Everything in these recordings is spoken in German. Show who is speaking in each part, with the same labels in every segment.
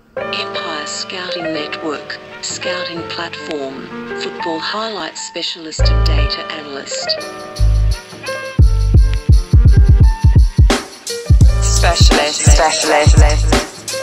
Speaker 1: Empire Scouting Network, Scouting Platform, Football Highlights Specialist and Data Analyst. Specialist.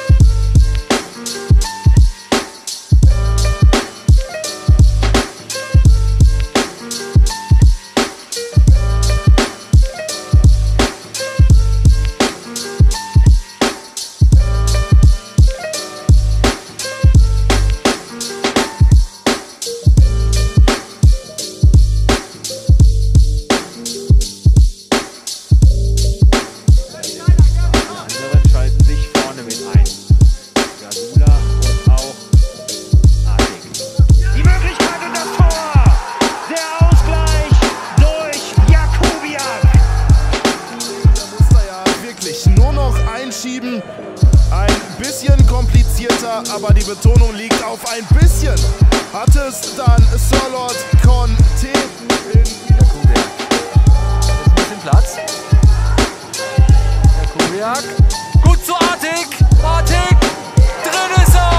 Speaker 2: Einschieben. Ein bisschen komplizierter, aber die Betonung liegt auf ein bisschen. Hat es dann Sirlot Conte in
Speaker 3: Jakubiak. Jetzt ein bisschen Platz. Jakubiak. Gut zu Artig. Artig. Drin ist er.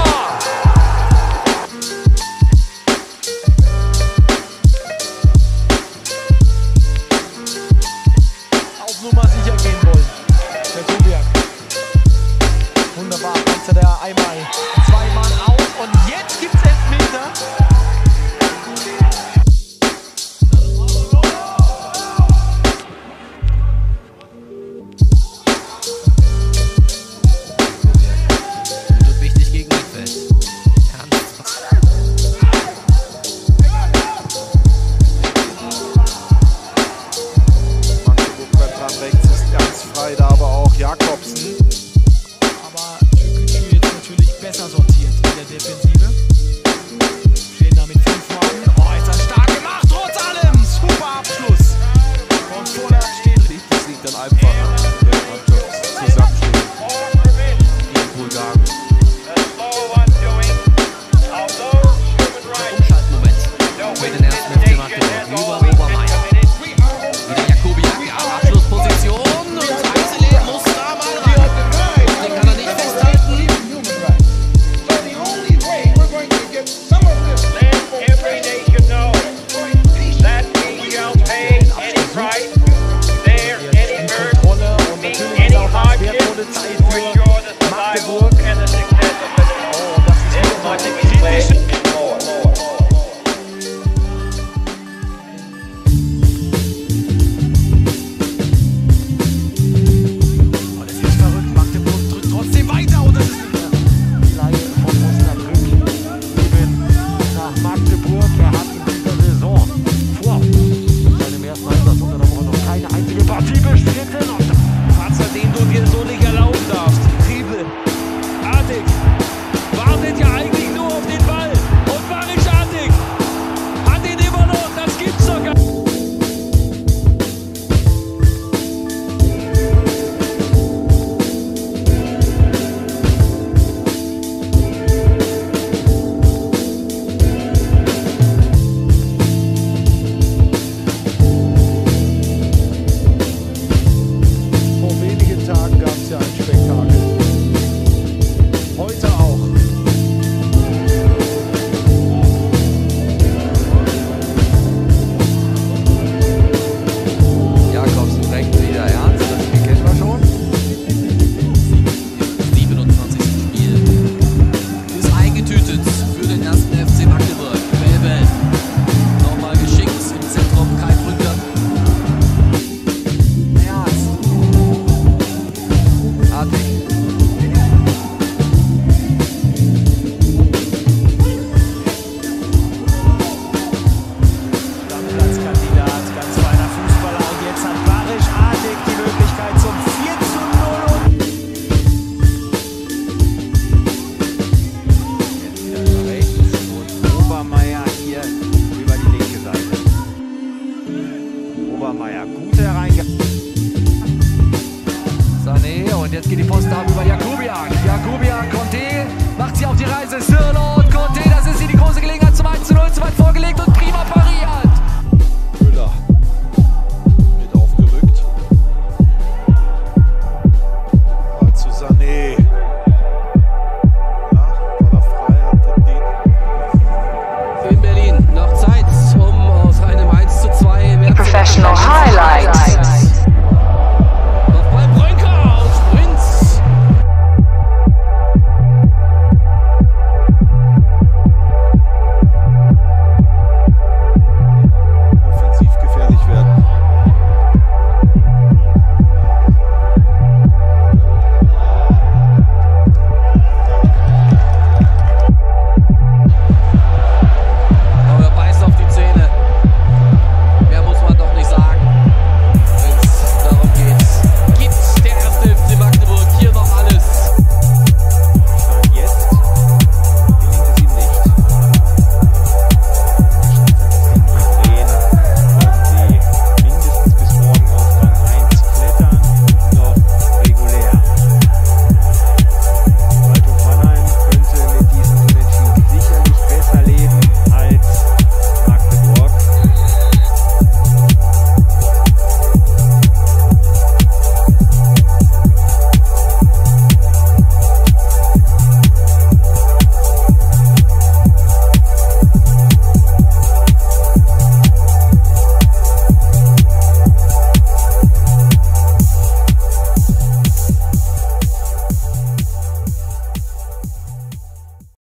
Speaker 3: Auf Nummer sicher gehen wollen. Jakubiak. Wunderbar, kannst du da einmal zweimal auf und jetzt gibt's Elfmeter. Wird wichtig gegen Mittelfeld.
Speaker 2: Magdeburg dran, rechts ist ganz frei, da aber auch Jakobsen.
Speaker 3: Besser sortiert in der Defensive. Stehen da mit 5 Mann. Oh, ist das stark gemacht, trotz allem. Super Abschluss. Und vorne steht.
Speaker 2: Das liegt dann einfach an der Mannschaft zusammenstehen. Gegen Bulgarien.
Speaker 3: Umschaltmoment. Für den ersten FC Magdeburg. Über Obermeier. Wieder Jakubiak. Abschlussposition. Und Eisele muss da mal rein. Den kann er nicht festhalten.
Speaker 4: Every nation knows that we shall pay any price, bear any burden, meet any hardship to ensure the survival and the success of the nation. This much is clear.